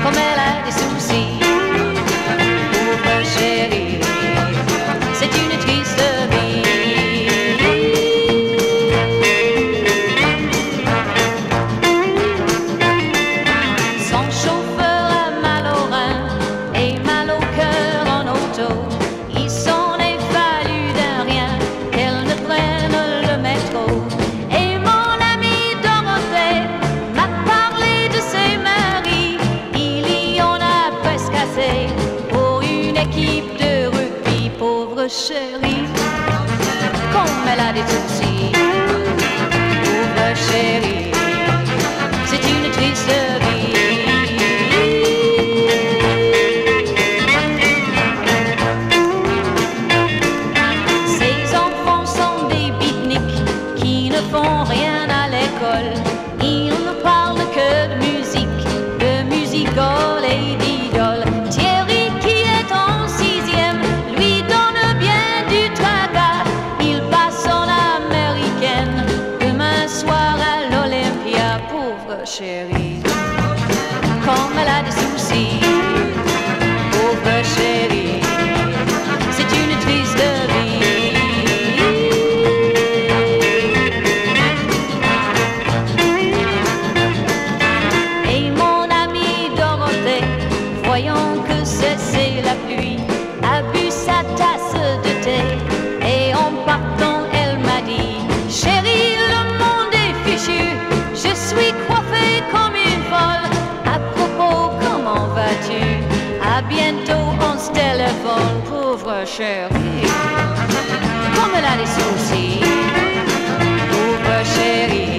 comme elle a des soucis. Pauvre chérie, c'est une triste vie. Son chauffeur a mal au rein et mal au cœur en auto. Il s'en est fallu d'un rien qu'elle ne prenne le métro. Et mon amie Dorothée m'a parlé de ses maris. Il y en a presque assez pour une équipe de rugby. Pauvre chérie, comme elle a des soucis. Pauvre chérie, c'est une triste vie. Ses enfants sont des beatniks qui ne font rien à l'école. Ils ne parlent que de musical et d'idoles. Thierry, qui est en 6e, lui donne bien du tracas. Il passe en américaine demain soir à l'Olympia. Pauvre chérie, comme elle a des soucis. Pauvre chérie, c'est une triste vie. Et mon amie Dorothée, voyant que cessait la pluie, a bu sa tasse de thé. Et en partant, elle m'a dit: chérie, le monde est fichu, je suis coiffée comme une folle. À propos, comment vas-tu? À bientôt, on se téléphone. Pauvre chérie, comme elle a des soucis. Pauvre chérie,